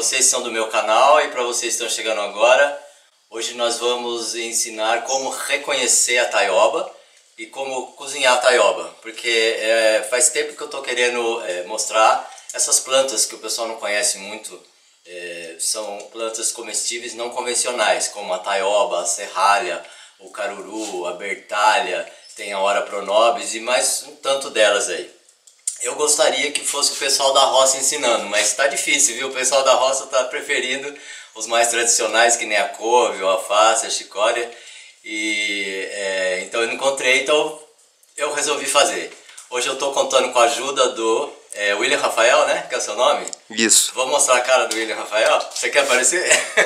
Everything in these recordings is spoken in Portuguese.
vocês que são do meu canal e para vocês que estão chegando agora, hoje nós vamos ensinar como reconhecer a taioba e como cozinhar a taioba, porque faz tempo que eu estou querendo mostrar essas plantas que o pessoal não conhece muito. São plantas comestíveis não convencionais, como a taioba, a serralha, o caruru, a bertalha, tem a ora pronobis e mais um tanto delas aí. Eu gostaria que fosse o pessoal da roça ensinando, mas está difícil, viu? O pessoal da roça está preferindo os mais tradicionais, que nem a couve, o alface, a chicória. Então eu não encontrei, então eu resolvi fazer. Hoje eu estou contando com a ajuda do William Rafael, né? Que é o seu nome? Isso. Vou mostrar a cara do William Rafael? Você quer aparecer?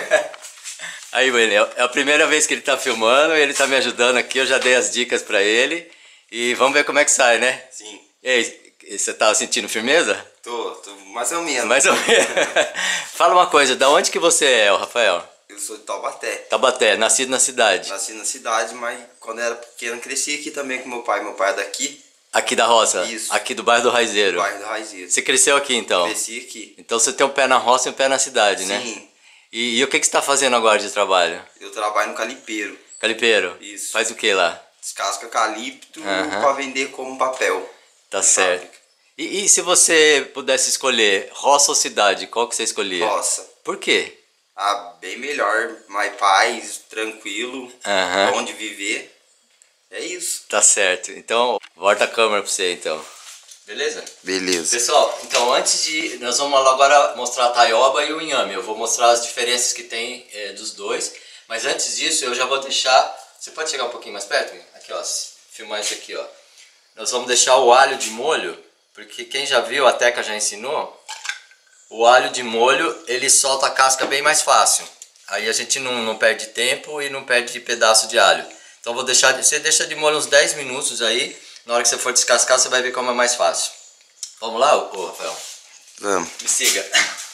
Aí, William, é a primeira vez que ele está filmando, ele está me ajudando aqui, eu já dei as dicas para ele. E vamos ver como é que sai, né? Sim. E aí, você tá sentindo firmeza? Tô mais ou menos. Mais ou menos. Fala uma coisa, da onde que você é, Rafael? Eu sou de Taubaté. Taubaté, nascido na cidade. Nasci na cidade, mas quando eu era pequeno cresci aqui também com meu pai. Meu pai é daqui. Aqui da roça? Isso. Aqui do bairro do Raizeiro? Do bairro do Raizeiro. Você cresceu aqui então? Cresci aqui. Então você tem um pé na roça e um pé na cidade, né? Sim. E o que você está fazendo agora de trabalho? Eu trabalho no calipeiro. Calipeiro? Isso. Faz o que lá? Descasca calipto para vender como papel. Tá certo. E se você pudesse escolher roça ou cidade, qual que você escolhia? Roça. Por quê? Ah, bem melhor, mais paz, tranquilo, onde viver. É isso. Tá certo. Então, volta a câmera pra você então. Beleza? Beleza. Pessoal, então nós vamos agora mostrar a taioba e o inhame. Eu vou mostrar as diferenças que tem dos dois. Mas antes disso, eu já vou deixar... Você pode chegar um pouquinho mais perto? Aqui, ó. Filmar isso aqui, ó. Nós vamos deixar o alho de molho, porque quem já viu, a Teca já ensinou, o alho de molho, ele solta a casca bem mais fácil. Aí a gente não perde tempo e não perde pedaço de alho. Então vou deixar, você deixa de molho uns 10 minutos aí, na hora que você for descascar você vai ver como é mais fácil. Vamos lá, Rafael? Vamos. Me siga.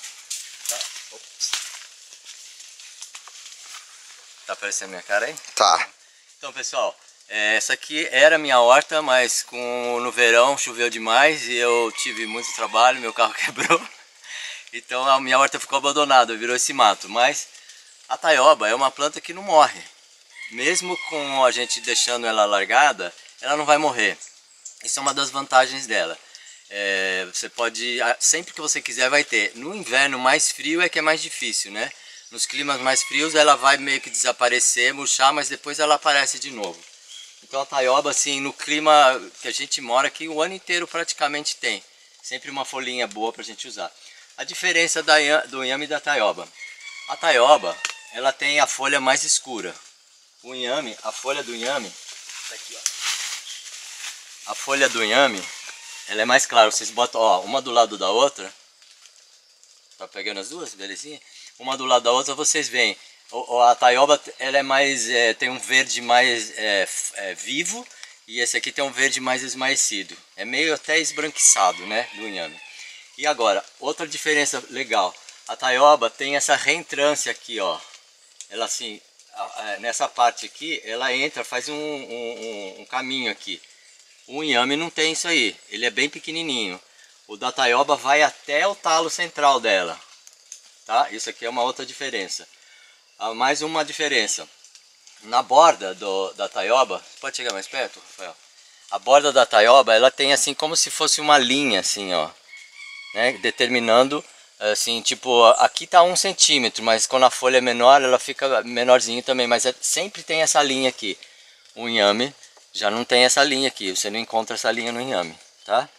Tá aparecendo minha cara aí? Tá. Então pessoal, essa aqui era a minha horta, mas no verão choveu demais e eu tive muito trabalho, meu carro quebrou. Então a minha horta ficou abandonada, virou esse mato. Mas a taioba é uma planta que não morre. Mesmo com a gente deixando ela largada, ela não vai morrer. Isso é uma das vantagens dela. Você pode, sempre que você quiser vai ter. No inverno mais frio é que é mais difícil, né? Nos climas mais frios ela vai meio que desaparecer, murchar, mas depois ela aparece de novo. Então a taioba, assim, no clima que a gente mora aqui, o ano inteiro praticamente tem. Sempre uma folhinha boa pra gente usar. A diferença do inhame e da taioba. A taioba, ela tem a folha mais escura. O inhame, a folha do inhame, tá aqui, ó. A folha do inhame, ela é mais clara. Vocês botam, ó, uma do lado da outra. Tá pegando as duas, belezinha? Uma do lado da outra, vocês veem. A taioba, ela é mais, tem um verde mais vivo, e esse aqui tem um verde mais esmaecido. É meio até esbranquiçado, né, do inhame. E agora, outra diferença legal. A taioba tem essa reentrância aqui, ó. Ela assim, nessa parte aqui, ela entra, faz um caminho aqui. O inhame não tem isso aí, ele é bem pequenininho. O da taioba vai até o talo central dela, tá? Isso aqui é uma outra diferença. Mais uma diferença. Na borda da taioba, pode chegar mais perto, Rafael? A borda da taioba, ela tem assim como se fosse uma linha, assim, ó, né? Determinando, assim, tipo, aqui tá 1 centímetro, mas quando a folha é menor, ela fica menorzinho também, mas sempre tem essa linha aqui. O inhame já não tem essa linha aqui, você não encontra essa linha no inhame, tá?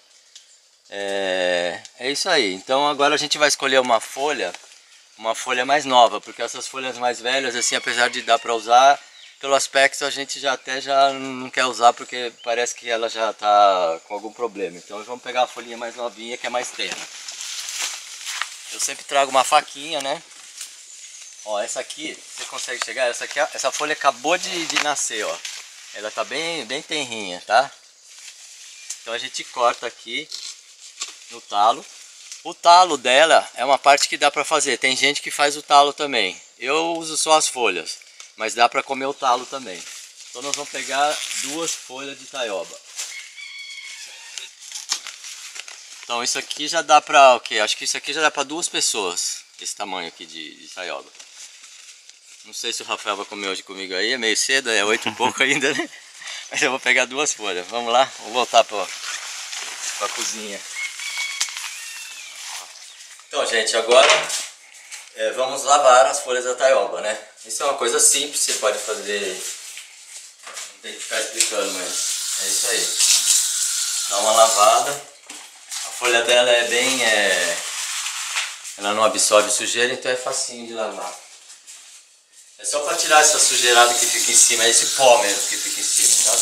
É isso aí. Então agora a gente vai escolher uma folha mais nova, porque essas folhas mais velhas, assim, apesar de dar para usar, pelo aspecto a gente já não quer usar, porque parece que ela já está com algum problema. Então vamos pegar a folhinha mais novinha, que é mais tenra. Eu sempre trago uma faquinha, né? Ó, essa aqui, você consegue chegar? Essa folha acabou de nascer, ó. Ela tá bem tenrinha, tá? Então a gente corta aqui no talo. O talo dela é uma parte que dá para fazer. Tem gente que faz o talo também. Eu uso só as folhas, mas dá para comer o talo também. Então nós vamos pegar 2 folhas de taioba. Então isso aqui já dá para o quê? Acho que isso aqui já dá para 2 pessoas. esse tamanho aqui de taioba. Não sei se o Rafael vai comer hoje comigo aí, é meio cedo, é 8 e pouco ainda, né? Mas eu vou pegar 2 folhas. Vamos lá, vou voltar pra cozinha. Então, gente, agora vamos lavar as folhas da taioba, né? Isso é uma coisa simples, você pode fazer. Não tem que ficar explicando, mas é isso aí. Dá uma lavada. A folha dela é bem... ela não absorve sujeira, então é facinho de lavar. É só para tirar essa sujeirada que fica em cima, esse pó mesmo que fica em cima, sabe?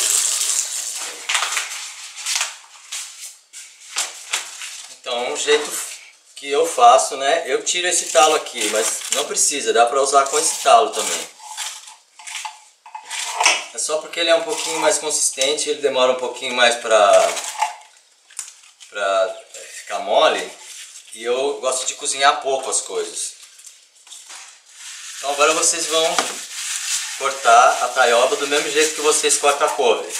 Então, o jeito que eu faço, né? Eu tiro esse talo aqui, mas não precisa, dá para usar com esse talo também. É só porque ele é um pouquinho mais consistente, ele demora um pouquinho mais para ficar mole. E eu gosto de cozinhar pouco as coisas. Então agora vocês vão cortar a taioba do mesmo jeito que vocês cortam a couve.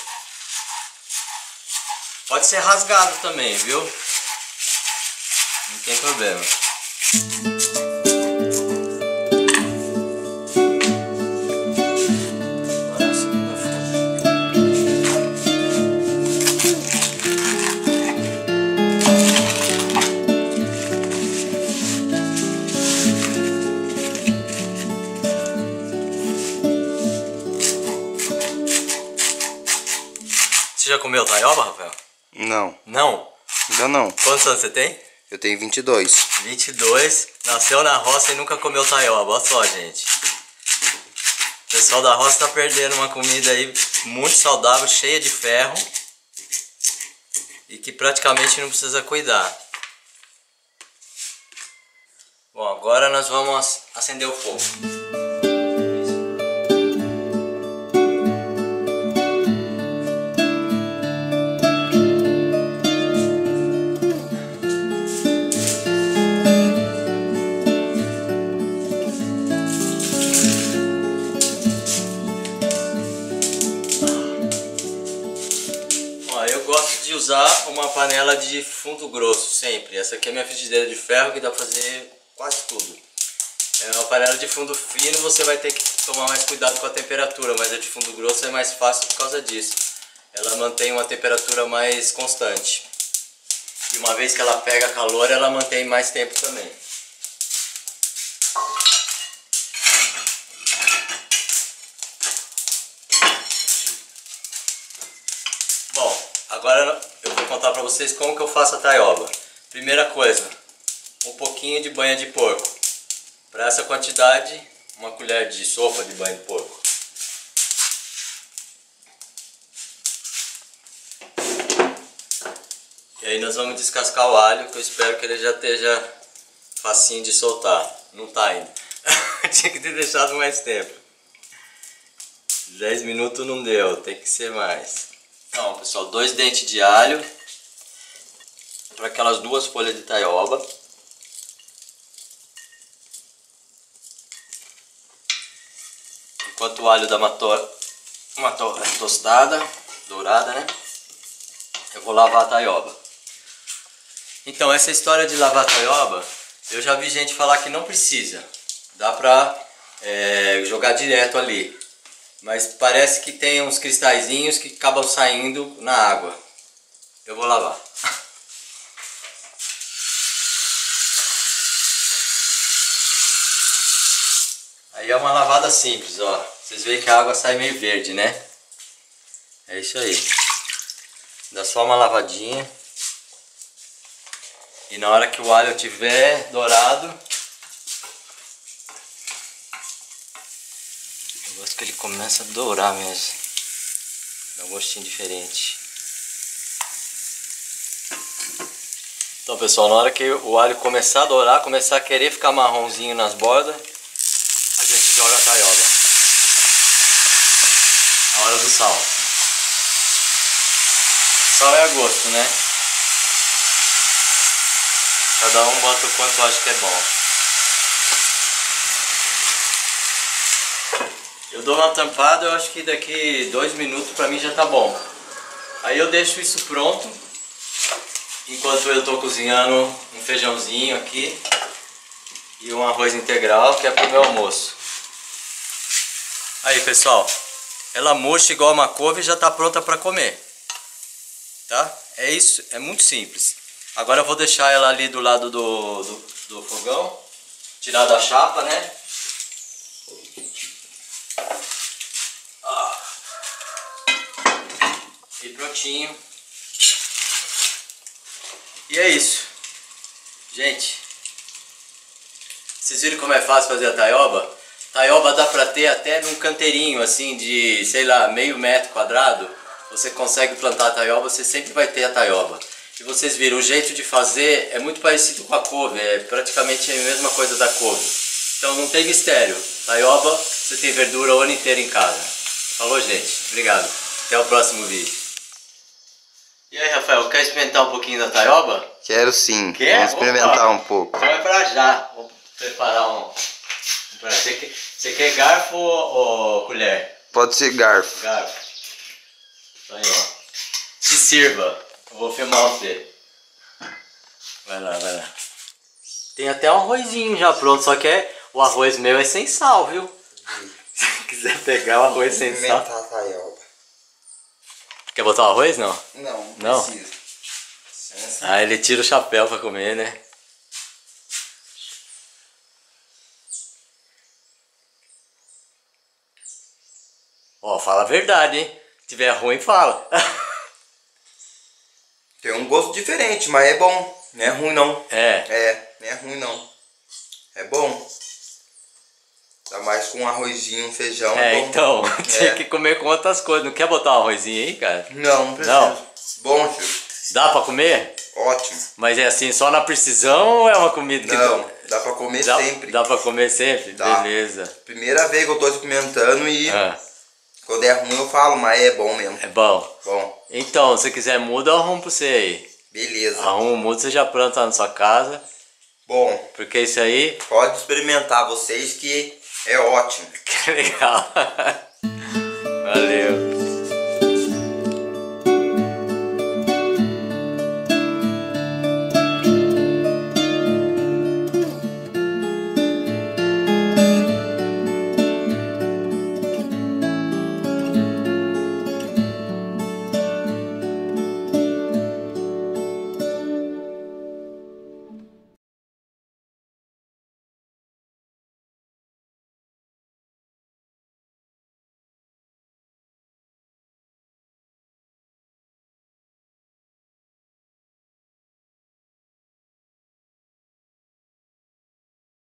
Pode ser rasgado também, viu? Não tem problema. Você já comeu taioba, Rafael? Não. Não? Ainda não. Quantos anos você tem? Eu tenho 22. 22. Nasceu na roça e nunca comeu taioba. Olha só, gente. O pessoal da roça tá perdendo uma comida aí muito saudável, cheia de ferro. E que praticamente não precisa cuidar. Bom, agora nós vamos acender o fogo. Usar uma panela de fundo grosso sempre. Essa aqui é a minha frigideira de ferro que dá pra fazer quase tudo. É uma panela de fundo fino, você vai ter que tomar mais cuidado com a temperatura, mas a de fundo grosso é mais fácil por causa disso. Ela mantém uma temperatura mais constante. E uma vez que ela pega calor, ela mantém mais tempo também. Agora eu vou contar para vocês como que eu faço a taioba. Primeira coisa, um pouquinho de banha de porco. Para essa quantidade, uma colher de sopa de banha de porco. E aí nós vamos descascar o alho, que eu espero que ele já esteja facinho de soltar. Não tá ainda. Tinha que ter deixado mais tempo. 10 minutos não deu, tem que ser mais. Então, pessoal, 2 dentes de alho para aquelas 2 folhas de taioba. Enquanto o alho dá uma tostada, dourada, né? Eu vou lavar a taioba. Então, essa história de lavar a taioba, eu já vi gente falar que não precisa. Dá pra jogar direto ali. Mas parece que tem uns cristalzinhos que acabam saindo na água. Eu vou lavar. Aí é uma lavada simples, ó. Vocês veem que a água sai meio verde, né? É isso aí. Dá só uma lavadinha. E na hora que o alho estiver dourado, eu gosto que ele começa a dourar mesmo. Dá um gostinho diferente. Então, pessoal, na hora que o alho começar a dourar, começar a querer ficar marronzinho nas bordas, a gente joga a taioba. Na hora do sal. Sal é a gosto, né? Cada um bota o quanto acha que é bom. Eu dou uma tampada, eu acho que daqui 2 minutos pra mim já tá bom. Aí eu deixo isso pronto, enquanto eu tô cozinhando um feijãozinho aqui. E um arroz integral que é pro meu almoço. Aí pessoal, ela murcha igual uma couve e já tá pronta para comer. Tá? É isso, é muito simples. Agora eu vou deixar ela ali do lado do fogão, tirar da chapa, né? E prontinho. E é isso. Gente, vocês viram como é fácil fazer a taioba? Taioba dá pra ter até num canteirinho assim de, sei lá, meio metro quadrado. Você consegue plantar a taioba, você sempre vai ter a taioba. E vocês viram, o jeito de fazer é muito parecido com a couve, é praticamente a mesma coisa da couve. Então não tem mistério. Taioba, você tem verdura o ano inteiro em casa. Falou, gente. Obrigado. Até o próximo vídeo. E aí, Rafael, quer experimentar um pouquinho da taioba? Quero sim. Quer? Vamos experimentar um pouco. Então é pra já. Vou preparar um... Você quer garfo ou colher? Pode ser garfo. Garfo. Aí, ó. Se sirva. Eu vou filmar você. Vai lá, vai lá. Tem até um arrozinho já pronto, só que o arroz meu é sem sal, viu? Se quiser pegar o arroz sem sal. A taioba. Quer botar o arroz, não? Não, não precisa. Ah, ele tira o chapéu pra comer, né? Ó, fala a verdade, hein? Se tiver ruim, fala. Tem um gosto diferente, mas é bom. Não é ruim não. É. Não é ruim não. É bom. Tá mais com um arrozinho, um feijão. É bom. Então, tem que comer com outras coisas. Não quer botar um arrozinho aí, cara? Não precisa. Não. Bom, tio. Dá pra comer? Ótimo. Mas é assim, só na precisão ou é uma comida que... Não, dá pra comer sempre. Dá pra comer sempre? Dá. Beleza. Primeira vez que eu tô experimentando e... Quando é ruim eu falo, mas é bom mesmo. É bom? Bom. Então, se você quiser muda, eu arrumo pra você aí. Beleza. Arruma o mudo, você já planta na sua casa. Bom. Porque isso aí... Pode experimentar vocês que é ótimo. Que legal. Valeu.